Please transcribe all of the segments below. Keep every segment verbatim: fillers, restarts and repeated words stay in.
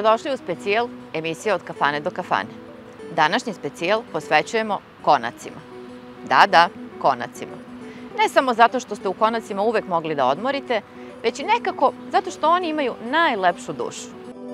Dobrodošli u specijal emisije Od kafane do kafane. Današnji specijal posvećujemo konacima. Da, da, konacima. Ne samo zato što ste u konacima uvek mogli da odmorite, već i nekako zato što oni imaju najlepšu dušu.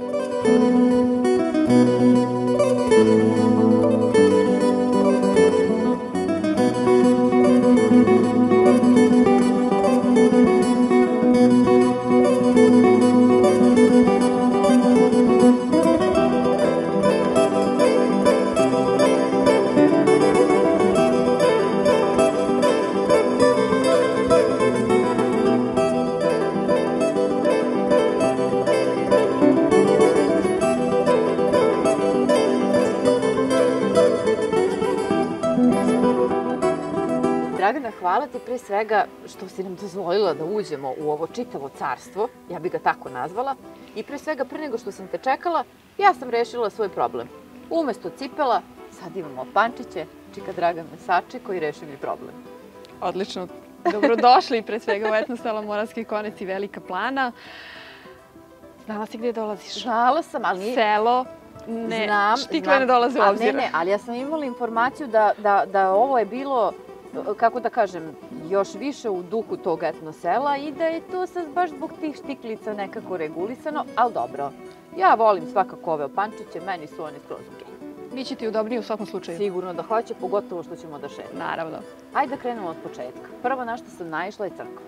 Dragana, hvala ti pre svega što si nam dozvolila da uđemo u ovo čitavo carstvo, ja bih ga tako nazvala, i pre svega pre nego što sam te čekala, ja sam rešila svoj problem. Umesto cipela, sad imamo pančiće, čika Dragan me sačekao i rešio mi problem. Odlično. Dobrodošli pre svega u etno-selo Moravski konec i Velika Plana. Znala si gdje dolaziš? Znala sam, ali... Selo, ne, znam, štikle znam. ne dolaze u obzir. Ne, ne, ali ja sam imala informaciju da, da, da ovo je bilo, kako da kažem, još više u duhu tog etno-sela i da je to sad baš zbog tih štiklica nekako regulisano, ali dobro. Ja volim svakako ove opančiće, meni su oni skroz okej. Biće ti udobnije u svakom slučaju. Sigurno da hoće, pogotovo što ćemo da šetamo. Naravno. Ajde da krenemo od početka. Prvo na što sam naišla je crkva.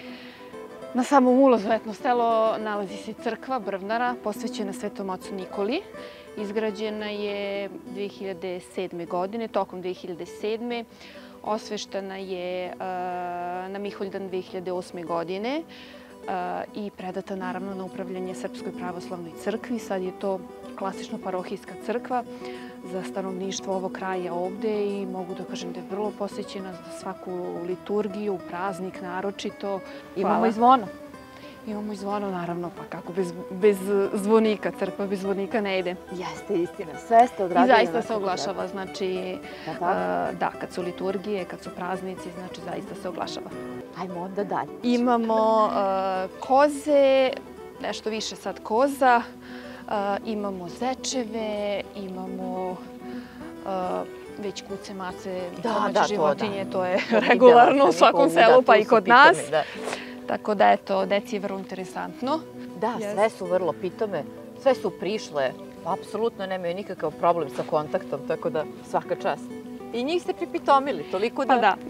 Na samom ulazu u etno-selo nalazi se crkva Brvnara, posvećena Svetom ocu Nikoli. Izgrađena je dve hiljade sedme. godine, tokom dve hiljade sedme. Osveštena je na Miholjdan dve hiljade osme. godine i predata naravno na upravljanje Srpskoj pravoslavnoj crkvi. Sad je to klasično parohijska crkva za stanovništvo ovog kraja ovde i mogu da kažem da je vrlo posjećena za svaku liturgiju, praznik naročito. Imamo i zvono. Imamo i zvono, naravno, pa kako bez, bez zvonika, crkva bez zvonika ne ide. Jeste, istina, sve ste odradili. I zaista se oglašava, znači, da, da. da, kad su liturgije, kad su praznici, znači zaista se oglašava. Ajmo onda dalje. Imamo uh, koze, nešto više sad koza, uh, imamo zečeve, imamo uh, već kuce, mace, domaće životinje, to je regularno u svakom selu, pa i kod nas. Tako da, eto, deci je vrlo interesantno. Da, sve su vrlo pitome, sve su prišle, apsolutno nemaju nikakav problem sa kontaktom, tako da svaka čast. I njih ste pripitomili, toliko da... Pa da.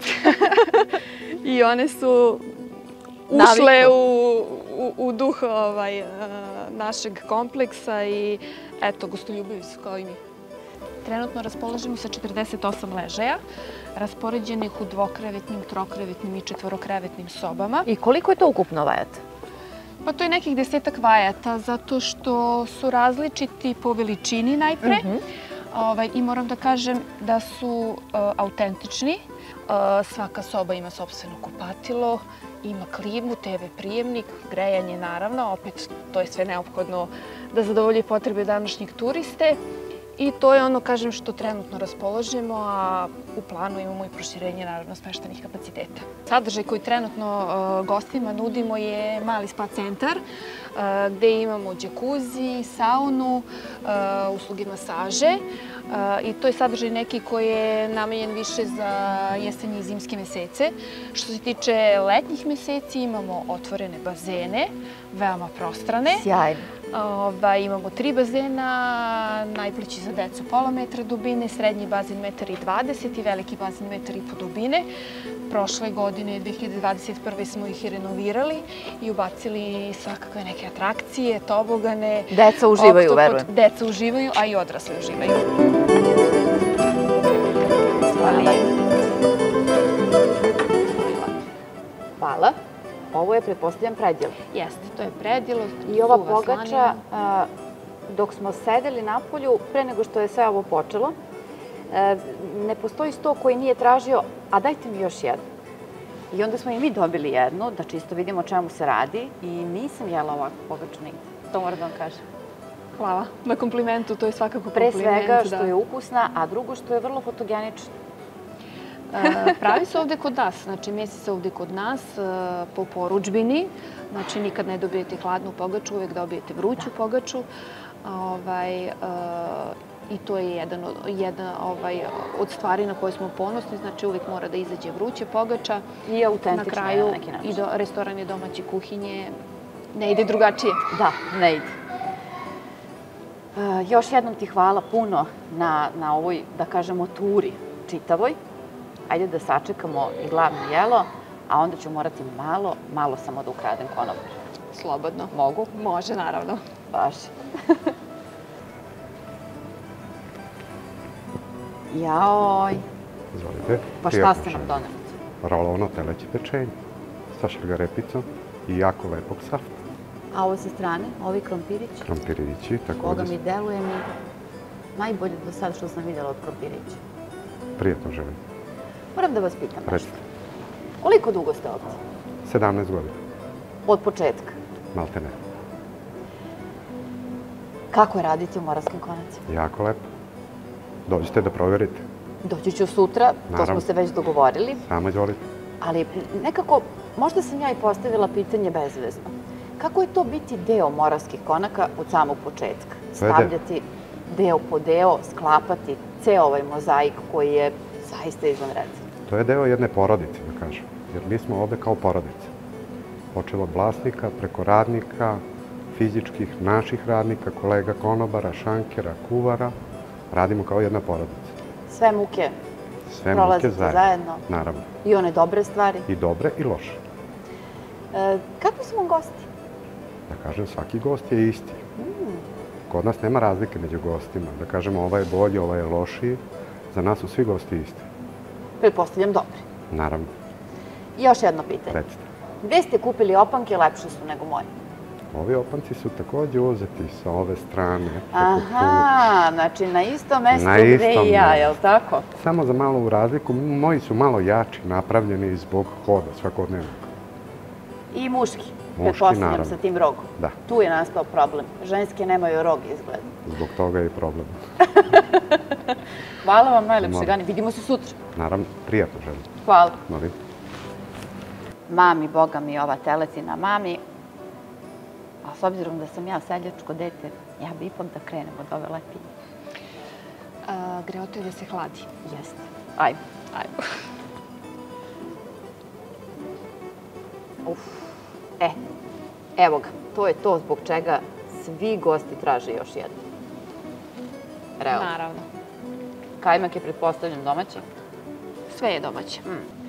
I one su ušle u, u, u duh ovaj, našeg kompleksa i eto, gostoljubivi su kao i mi. Trenutno raspolažemo sa četrdeset osam ležaja, raspoređenih u dvokrevetnim, trokrevetnim i četvorokrevetnim sobama. I koliko je to ukupno vajata? Pa to je nekih desetak vajata, zato što su različiti po veličini najpre. Uh-huh. ovaj, I moram da kažem da su uh, autentični. Uh, svaka soba ima sopstveno kupatilo, ima klimu, te ve prijemnik, grejanje naravno. Opet, to je sve neophodno da zadovolji potrebe današnjeg turiste. I to je ono, kažem, što trenutno raspoložimo, a u planu imamo i proširenje, naravno, smeštenih kapaciteta. Sadržaj koji trenutno uh, gostima nudimo je mali spa centar, uh, gde imamo džakuzi, saunu, uh, usluge masaže. Uh, I to je sadržaj neki koji je namenjen više za jesenje i zimske mesece. Što se tiče letnjih meseci, imamo otvorene bazene, veoma prostrane. Sjajno. Ova, imamo tri bazena, najplići za decu pola metra dubine, srednji bazen metar i dvadeset i veliki bazen metar i po dubine. Prošle godine, dve hiljade dvadeset prve. smo ih i renovirali i ubacili svakakve neke atrakcije, tobogane. Deca uživaju, verujem. Deca uživaju, a i odrasli uživaju. Hvala. Hvala. Ovo je, pretpostavljam, predjelo. Jeste, to je predjelo. I ova pogača, dok smo sedeli na polju, pre nego što je sve ovo počelo, ne postoji sto koji nije tražio, a dajte mi još jednu. I onda smo i mi dobili jednu, da čisto vidimo o čemu se radi. I nisam jela ovakvu pogaču nigde. To moram da vam kažem. Hvala na komplimentu, to je svakako kompliment. Pre svega što je ukusna, a drugo što je vrlo fotogenična. Pravi se ovde kod nas, znači mesi se ovde kod nas po porudžbini, znači nikad ne dobijete hladnu pogaču, uvek dobijete vruću pogaču. Ovaj, uh, I to je jedan, od, jedan ovaj, od stvari na koje smo ponosni. Znači, uvijek mora da izađe vruće pogača. I autentično na kraju, na neki način. I do, restoran je domaće kuhinje. Ne ide drugačije. Da, ne ide. Uh, još jednom ti hvala puno na, na ovoj, da kažemo, turi čitavoj. Ajde da sačekamo i glavno jelo, a onda ću morati malo, malo samo da ukradem konobar. Slobodno. Mogu? Može, naravno. Baš. Jaoj. Izvolite. Pa šta ste nam doneli? Rolovno teleće pečenje sa šargarepicom i jako lepog safta. A ovo sa strane, ovi krompirići? Krompirići, također. Boga mi deluje mi najbolje do sad što sam vidjela od krompirića. Prijetno želim. Moram da vas pitam nešto. Recite. Koliko dugo ste ovdje? sedamnaest godina. Od početka? Malte ne. Kako je raditi u Moravskim konacima? Jako lepo. Dođite da provjerite. Doći ću sutra, to smo se već dogovorili. Samo izvolite. Ali nekako, možda sam ja i postavila pitanje bezvezno. Kako je to biti deo Moravskih konaka od samog početka? Stavljati deo po deo, sklapati ceo ovaj mozaik koji je zaista izvanredan. To je deo jedne porodice, da kažem. Jer mi smo ovde kao porodice. Počelo od vlasnika, preko radnika, fizičkih, naših radnika, kolega konobara, šankera, kuvara. Radimo kao jedna porodica. Sve muke Sve prolazite muke zajedno. zajedno. Naravno. I one dobre stvari. I dobre i loše. E, kakvi su vam gosti? Da kažem, svaki gost je isti. Mm. Kod nas nema razlike među gostima. Da kažemo, ovaj je bolji, ovaj je lošiji. Za nas su svi gosti isti. Pretpostavljam dobri. Naravno. I još jedno pitanje. Recite. Gde ste kupili opanke, lepše su nego moje? Ovi opanci su također uzeti sa ove strane. Aha, znači na istom mestu gde i ja, je li tako? Samo za malu razliku, moji su malo jači, napravljeni zbog hoda svakodnevnog. I muški, Muški, naravno. sa tim rogom. Da. Tu je nastao problem. Ženske nemaju rog, izgleda. Zbog toga je i problem. Hvala vam najlepše, Gani. Vidimo se sutra. Naravno, prijatno želim. Hvala. Molim. Mami, Boga mi, ova teletina mami. A s obzirom da sam ja seljačko dete, ja bi ipak da krenem od ove lepinje. Greoto je da se hladi. Jeste. Ajmo. Ajmo. Uf. E, evo ga. To je to zbog čega svi gosti traže još jedno. Realno. Naravno. Kajmak je, pretpostavljam, domaći? Sve je domaće. Mm.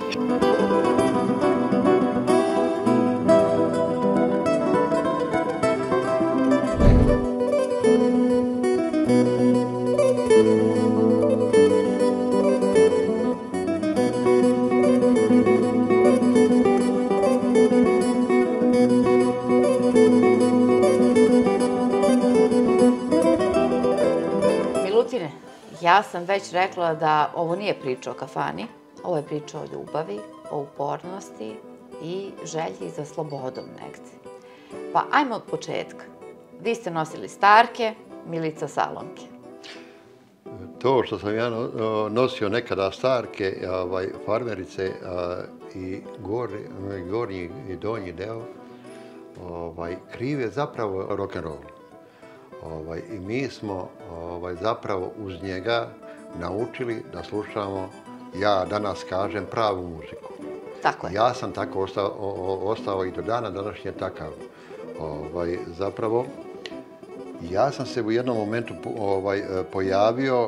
Milutine, ja sam već rekla da ovo nije priča o kafani, ovo je priča o ljubavi, o upornosti i želji za slobodom negde. Pa ajmo od početka. Vi ste nosili starke, Milica salonke. To što sam ja nosio nekada starke, farmerice i gornji i donji deo, kriv je zapravo rock'n'roll. I mi smo zapravo uz njega naučili da slušamo, ja danas kažem, pravu muziku. Tako je. Ja sam tako ostao i do dana današnje takav. Zapravo, ja sam se u jednom momentu pojavio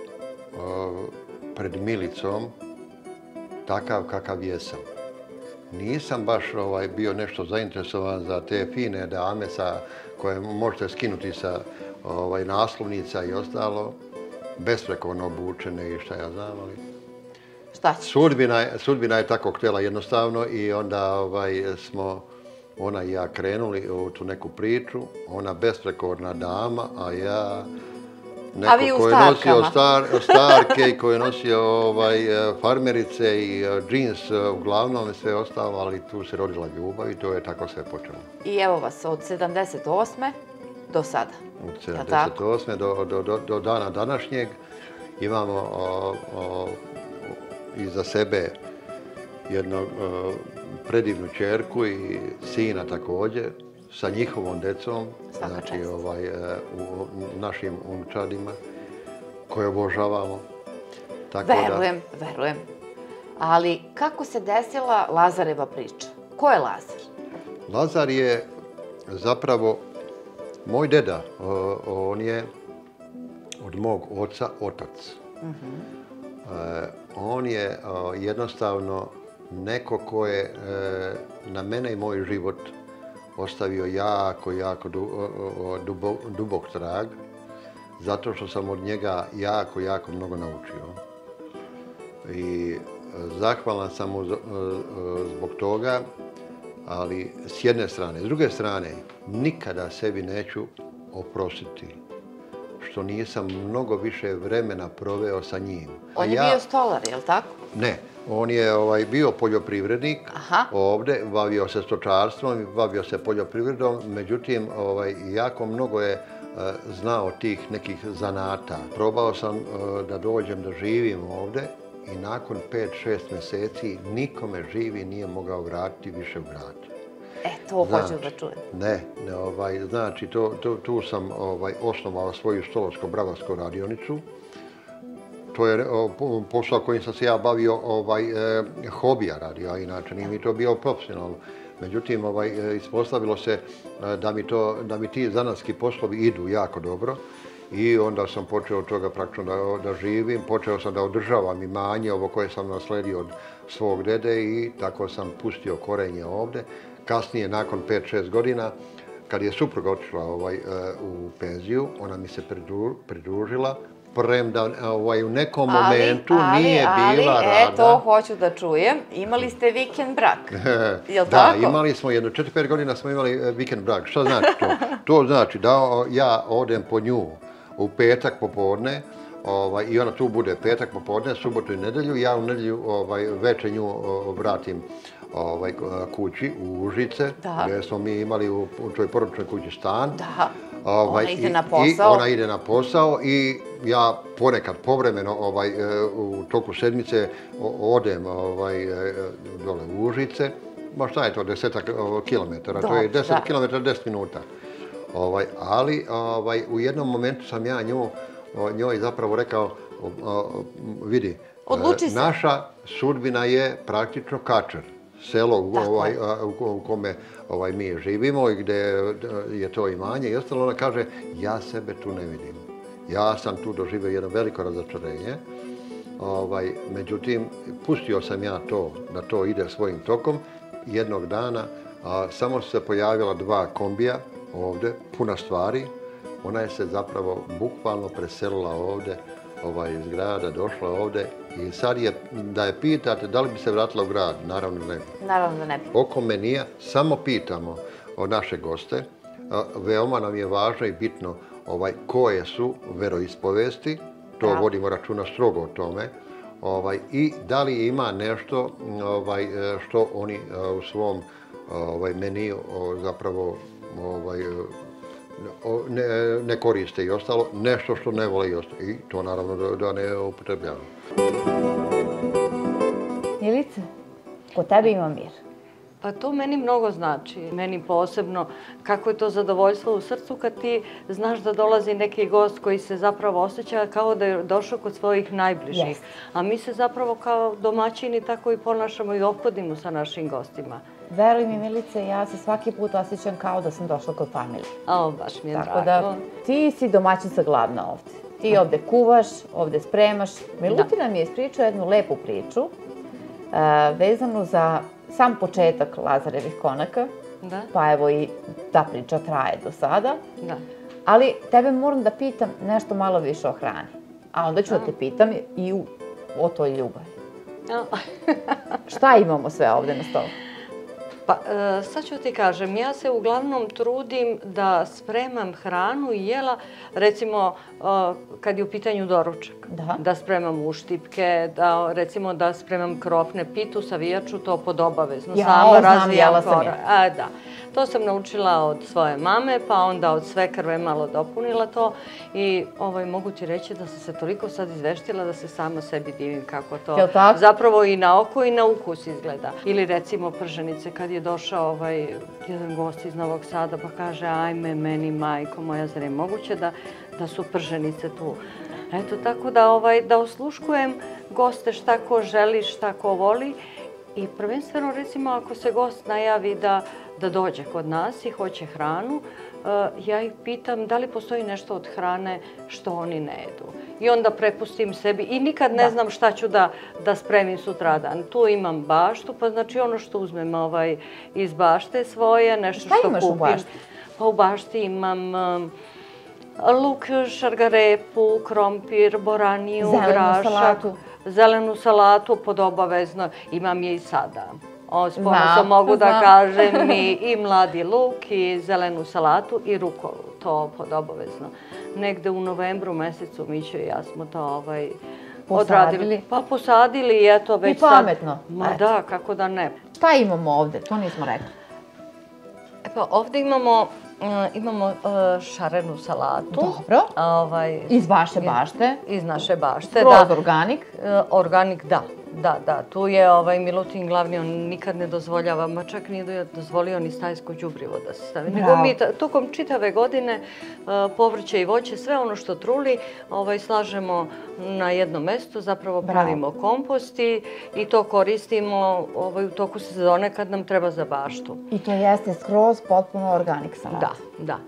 pred Milicom takav kakav jesam. Nisam baš bio nešto zainteresovan za te fine dame koje možete skinuti sa naslovnica i ostalo, besprekorno obučene i šta ja znam, ali... Šta ćeš? Sudbina je tako htjela jednostavno i onda smo ona i ja krenuli u tu neku priču, ona besprekorna dama, a ja neko koji je nosio starke i koji je nosio farmerice i džins, uglavnom sve ostalo, ali tu se rodila ljubav i to je tako sve počelo. I evo vas, od sedamdeset osme do sada. Od sedamdeset osme do dana današnjeg imamo iza sebe jednu predivnu ćerku i sina također. sa njihovom decom, znači ovaj, u našim unučadima, koje obožavamo. Verujem, verujem. Ali kako se desila Lazareva priča? Ko je Lazar? Lazar je zapravo moj deda. On je od mog oca otac. On je jednostavno neko ko je na mene i moj život ostavio jako, jako dubok trag, zato što sam od njega jako, jako mnogo naučio. I zahvalan sam mu zbog toga, ali s jedne strane. S druge strane, nikada sebi neću oprostiti što nisam mnogo više vremena proveo sa njim. On je bio stolar, je li tako? Ne. On je bio poljoprivrednik ovde, bavio se stočarstvom, bavio se poljoprivredom, međutim, jako mnogo je znao tih nekih zanata. Probao sam da dođem da živim ovde i nakon pet šest mjeseci nikome živi nije mogao vratiti više u grad. E, to hoću da čujem. Ne, znači, tu sam osnovao svoju stolotsko-bravarsku radionicu. To je posao kojim sam se ja bavio hobija radio, a inače nije mi to bio profesionalno. Međutim, ispostavilo se da mi ti zanatski poslovi idu jako dobro i onda sam počeo od toga praktično da živim. Počeo sam da održavam imanje, ovo koje sam nasledio od svog dede i tako sam pustio korenje ovde. Kasnije, nakon pet šest godina, kad je supruga otišla u penziju, ona mi se pridružila, premda u nekom momentu nije bila rada. Ali, e, to hoću da čujem. Imali ste vikend brak, je li tako? Da, imali smo jedno, četiri pet godina smo imali vikend brak. Šta znači to? To znači da ja odem po nju u petak popodne i ona tu bude petak popodne, subotu i nedelju. Ja u nedelju večer nju vratim kući u Užice, gdje smo mi imali u toj porodičnoj kući stan. Da, ona ide na posao. Ona ide na posao i ja ponekad povremeno u toku sedmice odem dole u Užice. Ma šta je to, desetak kilometara, to je deset kilometara, deset minuta. Ali u jednom momentu sam ja njoj zapravo rekao, vidi, naša sudbina je praktično Kačer. Selo u kome mi živimo i gdje je to imanje i ostalo, ona kaže, ja sebe tu ne vidim. Ja sam tu doživio jedno veliko razočarenje. Međutim, pustio sam ja to, da to ide svojim tokom. Jednog dana samo su se pojavila dva kombija ovde, puna stvari. Ona je se zapravo bukvalno preselila ovde, iz grada, došla ovde i sad je, da je pitate da li bi se vratila u grad, naravno ne bi. Naravno da ne bi. Oko menija samo pitamo od naše goste, veoma nam je važno i bitno koje su veroispovesti, to vodimo računa strogo o tome, i da li ima nešto što oni u svom meniju zapravo ne koriste i ostalo, nešto što ne vole i ostalo. I to naravno da ne upotrebljavamo. Milice, kod tebe ima mir? Pa to meni mnogo znači. Meni posebno kako je to zadovoljstvo u srcu kad ti znaš da dolazi neki gost koji se zapravo osjeća kao da je došao kod svojih najbližih. A mi se zapravo kao domaćini tako i ponašamo i ophodimo sa našim gostima. Veruj mi, Milice, ja se svaki put osjećam kao da sam došla kod familije. A, baš mi je drago. Tako da ti si domaćica glavna ovde. Ti ovde kuvaš, ovde spremaš. Milutina mi je ispričao jednu lepu priču vezanu za sam početak Lazarevih konaka. Pa evo i ta priča traje do sada. Ali tebe moram da pitam nešto malo više o hrani. A onda ću da te pitam i o toj ljubavi. Šta imamo sve ovde na stolu? Pa sad ću ti kažem, ja se uglavnom trudim da spremam hranu i jela, recimo kad je u pitanju doručak, da spremam uštipke, recimo da spremam krofne, pitu, savijaču, to pod obavezno. Ja, znam, jela sam ja. Da. To sam naučila od svoje mame, pa onda od svekrve malo dopunila to i mogu ti reći da sam se toliko sad izveštila da se sama sebi divim kako to zapravo i na oko i na ukus izgleda. Ili recimo prženice, kad je je došao jedan gost iz Novog Sada pa kaže ajme meni majko moja, zar je moguće da su prženice tu. Eto, tako da osluškujem goste šta ko želi, šta ko voli i prvenstveno recimo ako se gost najavi da dođe kod nas i hoće hranu, ja ih pitam da li postoji nešto od hrane što oni ne jedu. I onda prepustim sebi i nikad ne znam šta ću da spremim sutradan. Tu imam baštu, pa znači ono što uzmem iz bašte svoje, nešto što kupim. Šta imaš u bašti? Pa u bašti imam luk, šargarepu, krompir, boraniju, grašak. Zelenu salatu pod obavezno. Imam je i sada. S ponosom mogu da kažem i mladi luk, i zelenu salatu, i rukolu. To pod obavezno. Negde u novembru mesecu Mićo i ja smo to odradili. Pa posadili i eto već sad. I pametno. Ma da, kako da ne. Šta imamo ovde? To nismo rekli. E pa ovde imamo Imamo šarenu salatu. Dobro. Iz vaše bašte. Iz naše bašte, da. Skroz organik. Organik, da. Da, da. Tu je Milutin glavni, on nikad ne dozvoljava, ma čak nije dozvolio ni stajsko đubrivo da se stavi. Nego mi tokom čitave godine povrće i voće, sve ono što truli, slažemo na jedno mesto, zapravo pravimo kompost i to koristimo u toku sezone kad nam treba za baštu. I to jeste skroz potpuno organik salata. Da, da.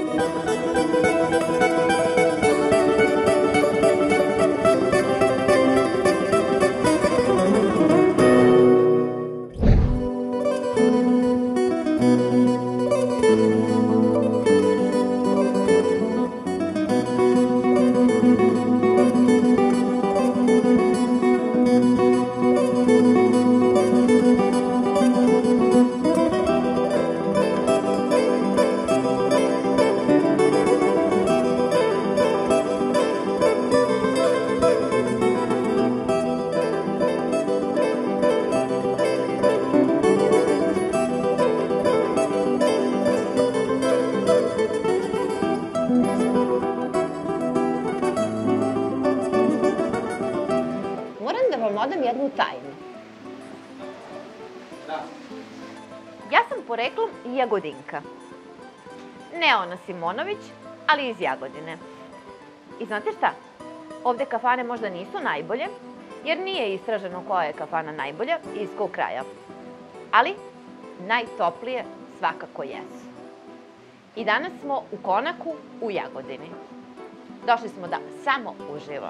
Odam jednu tajnu. Ja sam poreklom Jagodinka. Ne ona Simonović, ali iz Jagodine. I znate šta? Ovde kafane možda nisu najbolje, jer nije istraženo koja je kafana najbolja i iz kog kraja. Ali najtoplije svakako jesu. I danas smo u Konaku u Jagodini. Došli smo da samo uživo.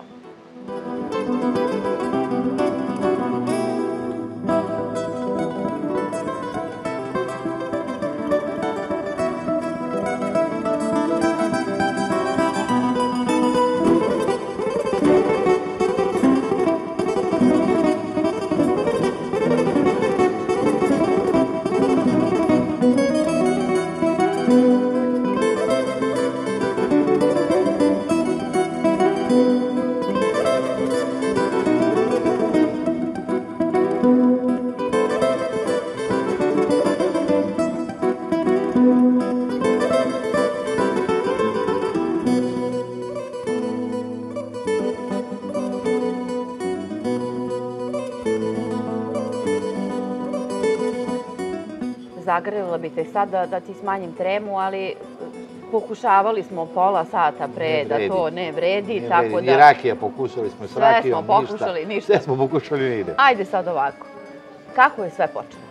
Zagrlila bi te sad da ti smanjim tremu, ali pokušavali smo pola sata pre da to ne vredi, tako da... I rakija, pokušali smo s rakijom, ništa. Sve smo pokušali, ništa. Sve smo pokušali, ne ide. Ajde sad ovako. Kako je sve počelo?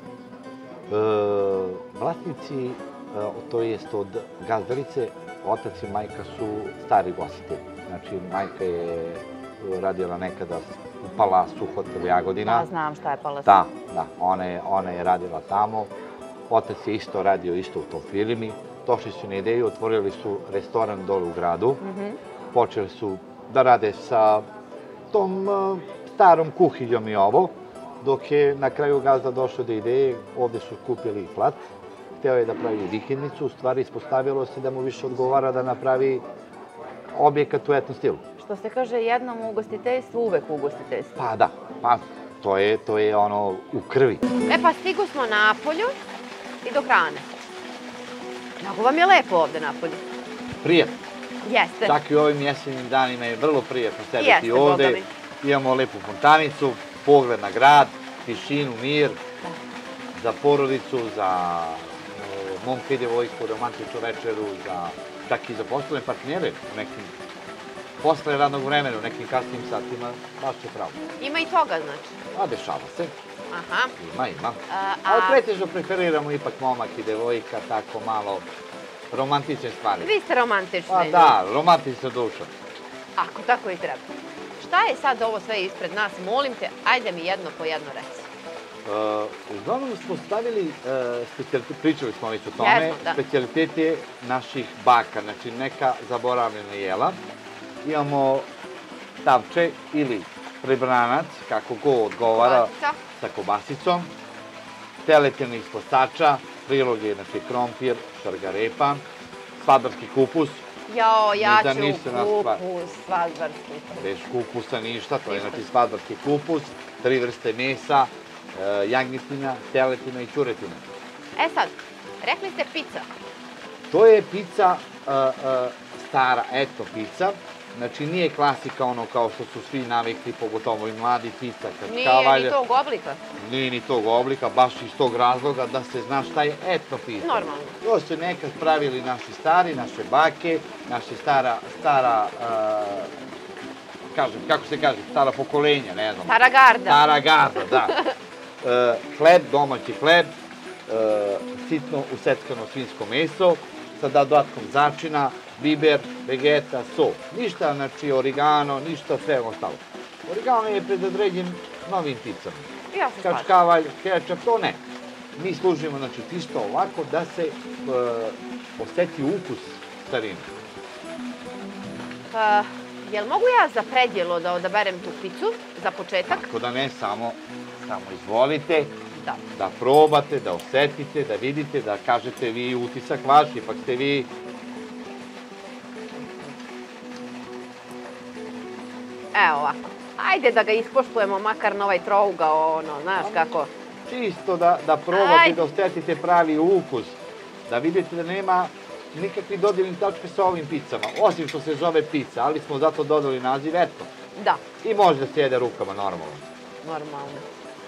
Vlasnici, to jest od gazdarice, otac i majka su stari gostitelji. Znači, majka je radila nekada u Palasu, hotel Jagodina. Da, znam šta je Palas. Da, da, ona je radila tamo. Otac je isto radio isto u tom firmi. Došli su na ideju, otvorili su restoran dole u gradu. Počeli su da rade sa tom starom kuhiljom i ovo. Dok je na kraju gazda došao do ideje, ovde su kupili i plat. Hteo je da pravi vikendicu, u stvari ispostavilo se da mu više odgovara da napravi objekat u etnom stilu. Što se kaže, jednom u ugostiteljstvu, uvek u ugostiteljstvu. Pa da, pa to je ono u krvi. E pa stigu smo Napolju i do hrane. Mnogo vam je lepo ovde Napolju. Prijetno. Jeste. Čak i u ovim jesenjim danima je vrlo prijetno sedeti ovde. Imamo lepu fontanicu, pogled na grad, tišinu, mir. za porodicu, za momka i devojku, romantičnu večeru, čak i za poslovne partnere u nekim posle radnog vremena, u nekim kasnim satima, baš je pravo. Ima i toga, znači? A, dešava se. Aha. Ima, ima. Ali pretežno preferiramo ipak momak i devojka, tako malo romantične stvari. Vi ste romantični. Pa da, romantična duša. Ako tako i treba. Šta je sad ovo sve ispred nas? Molim te, ajde mi jedno po jedno reci. Uglavnom smo stavili, pričali smo već o tome, specijalitete naših baka, znači neka zaboravljena jela. Imamo stavče ili prebranac, kako go odgovara, sa kobasicom, teletinu iz postača, priloge, znači krompir, šargarepa, svadbarski kupus. Jao, ja ću kupus, svadbarski. Bez kupusa ništa, to je znači svadbarski kupus, tri vrste mesa, jagnjetina, teletina i ćuretina. E sad, rekli ste pizza. To je pizza stara, eto pizza. Znači nije klasika ono kao što su svi navikli, pogotovo i mladi pizza. Nije ni tog oblika. Nije ni tog oblika, baš iz tog razloga da se zna šta je etno pizza. Normalno. To su nekad pravili naši stari, naše bake, naše stara, stara, kažem, kako se kaže, stara pokolenja, ne znam. Stara garda. Stara garda, da. Hleb, domaći hleb, sitno useckano svinjsko meso, sa dodatkom začina, biber, vegeta, so. Ništa, znači, origano, ništa, sve ostalo. Origano je predodređen novim pizzama. Ja se slažem. Kačkavalj, kečap, to ne. Mi služimo, znači, čisto ovako da se oseti ukus starine. Jel mogu ja za predjelo da odaberem tu pizzu, za početak? Tako da ne, samo izvolite. Da probate, da osetite, da vidite, da kažete vi utisak vaš, ipak ste vi... Evo ovako, ajde da ga ispoštujemo, makar na ovaj trougao, ono, znaš kako... Čisto da probate, da osetite pravi ukus, da vidite da nema nikakvi dodirnih tačke sa ovim pizzama, osim što se zove pizza, ali smo zato dodali naziv eto. Da. I može da se jede rukama, normalno. Normalno.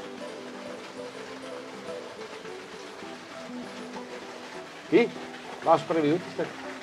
I vaš prvi utisak?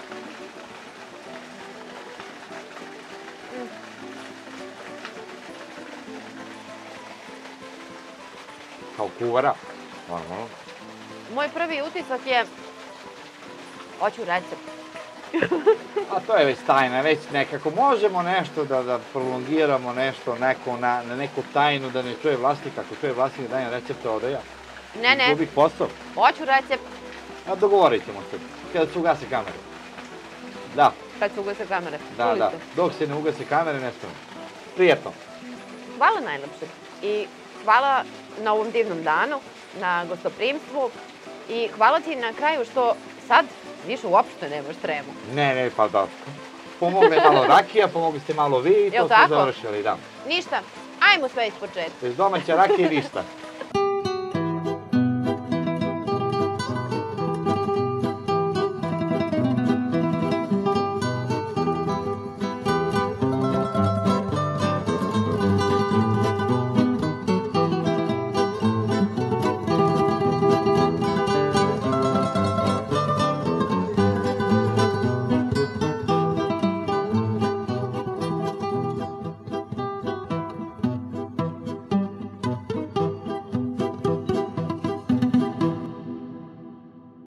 Kao kuvara, normalno. Moj prvi utisak je... Hoću recept. A to je već tajna, već nekako možemo nešto da prolongiramo nešto na neku tajnu, da ne čuje vlasnik, ako čuje vlasnik da dajem recepte odaja. Ne, ne. Gubih posao. Hoću recept. A dogovorit ćemo se, kada se ugase kamere. Da. Kad se ugase kamere. Da, da. Dok se ne ugase kamere, ne stavimo. Prijetno. Hvala najlepše. I hvala na ovom divnom danu, na gostoprimstvu. I hvala ti na kraju što sad više uopšte nemaš tremu. Ne, ne, pa da. Pomogle malo rakija, pomogli ste malo vi i to ste završili, da. Ništa. Ajmo sve iz početka. Bez domaće rakije ništa.